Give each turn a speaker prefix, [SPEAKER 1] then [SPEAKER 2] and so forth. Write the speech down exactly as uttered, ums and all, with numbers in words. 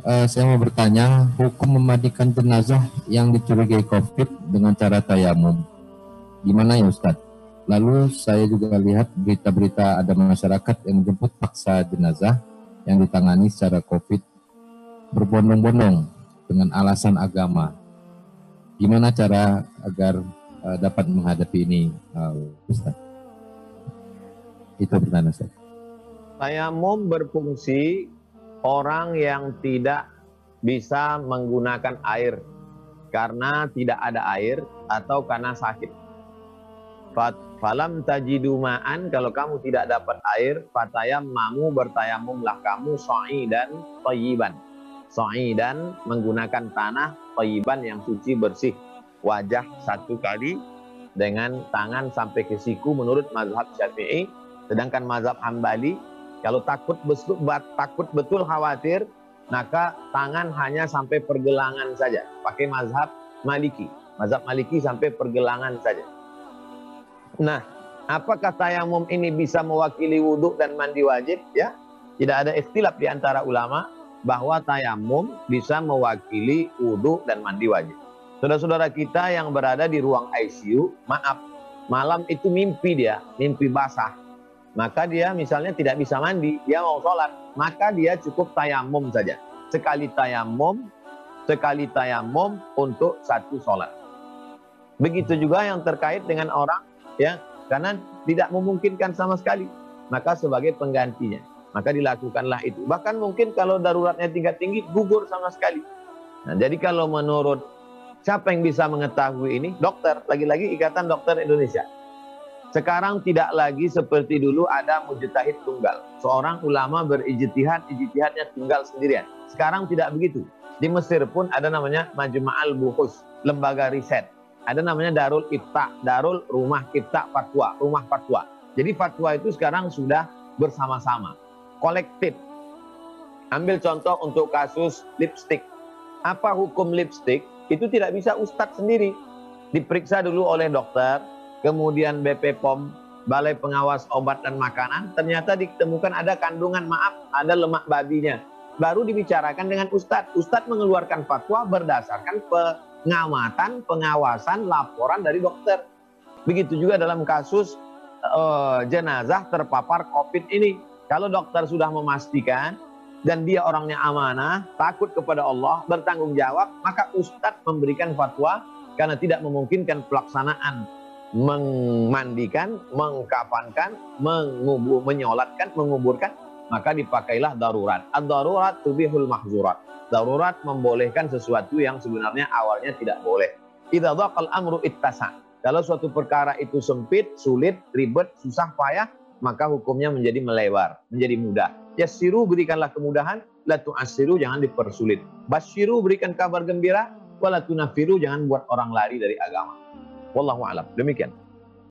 [SPEAKER 1] eh, saya mau bertanya, hukum memandikan jenazah yang dicurigai COVID dengan cara tayamum, gimana ya Ustadz? Lalu saya juga lihat berita-berita ada masyarakat yang menjemput paksa jenazah yang ditangani secara COVID berbondong-bondong dengan alasan agama. Gimana cara agar uh, dapat menghadapi ini, uh, Ustadz? Itu pertanyaan saya.
[SPEAKER 2] Tayamum berfungsi orang yang tidak bisa menggunakan air karena tidak ada air atau karena sakit. Falam tajidu ma'an, kalau kamu tidak dapat air, fatayammamu, bertayamumlah kamu sa'idan thayyiban. Sa'idan menggunakan tanah, thayyiban yang suci bersih. Wajah satu kali dengan tangan sampai ke siku menurut mazhab Syafi'i. Sedangkan mazhab Hambali, kalau takut betul, takut betul khawatir, maka tangan hanya sampai pergelangan saja. Pakai mazhab Maliki. Mazhab Maliki sampai pergelangan saja. Nah, apakah tayamum ini bisa mewakili wudhu dan mandi wajib? Ya, tidak ada ikhtilaf di antara ulama bahwa tayamum bisa mewakili wudhu dan mandi wajib. Saudara-saudara kita yang berada di ruang I C U, maaf, malam itu mimpi dia, mimpi basah. Maka dia misalnya tidak bisa mandi, dia mau sholat, maka dia cukup tayamum saja. Sekali tayamum, sekali tayamum untuk satu sholat. Begitu juga yang terkait dengan orang, ya, karena tidak memungkinkan sama sekali, maka sebagai penggantinya, maka dilakukanlah itu. Bahkan mungkin kalau daruratnya tingkat tinggi, gugur sama sekali. Nah, jadi kalau menurut siapa yang bisa mengetahui ini? Dokter, lagi-lagi Ikatan Dokter Indonesia. Sekarang tidak lagi seperti dulu ada mujtahid tunggal. Seorang ulama berijtihad, ijtihadnya tunggal sendirian. Sekarang tidak begitu. Di Mesir pun ada namanya Majma'al Buhus, lembaga riset. Ada namanya Darul Ifta, Darul Rumah Ifta Fatwa, Rumah Fatwa. Jadi fatwa itu sekarang sudah bersama-sama, kolektif. Ambil contoh untuk kasus lipstick. Apa hukum lipstick? Itu tidak bisa ustadz sendiri. Diperiksa dulu oleh dokter, kemudian B P P O M, Balai Pengawas Obat dan Makanan, ternyata ditemukan ada kandungan, maaf, ada lemak babinya. Baru dibicarakan dengan ustadz. Ustadz mengeluarkan fatwa berdasarkan pengamatan, pengawasan, laporan dari dokter. Begitu juga dalam kasus uh, jenazah terpapar COVID ini. Kalau dokter sudah memastikan dan dia orangnya amanah, takut kepada Allah, bertanggung jawab, maka ustadz memberikan fatwa karena tidak memungkinkan pelaksanaan memandikan, mengkafankan, mengubur, menyolatkan, menguburkan, maka dipakailah darurat. Ad-darurat tubihul mahzurat. Darurat membolehkan sesuatu yang sebenarnya awalnya tidak boleh. Idza dhaqal amru ittasa. Kalau suatu perkara itu sempit, sulit, ribet, susah, payah, maka hukumnya menjadi melebar, menjadi mudah. Yassiru, berikanlah kemudahan, la tu'assiru, jangan dipersulit. Basyiru, berikan kabar gembira, wa la tunaffiru, jangan buat orang lari dari agama. Wallahu a'lam. Demikian.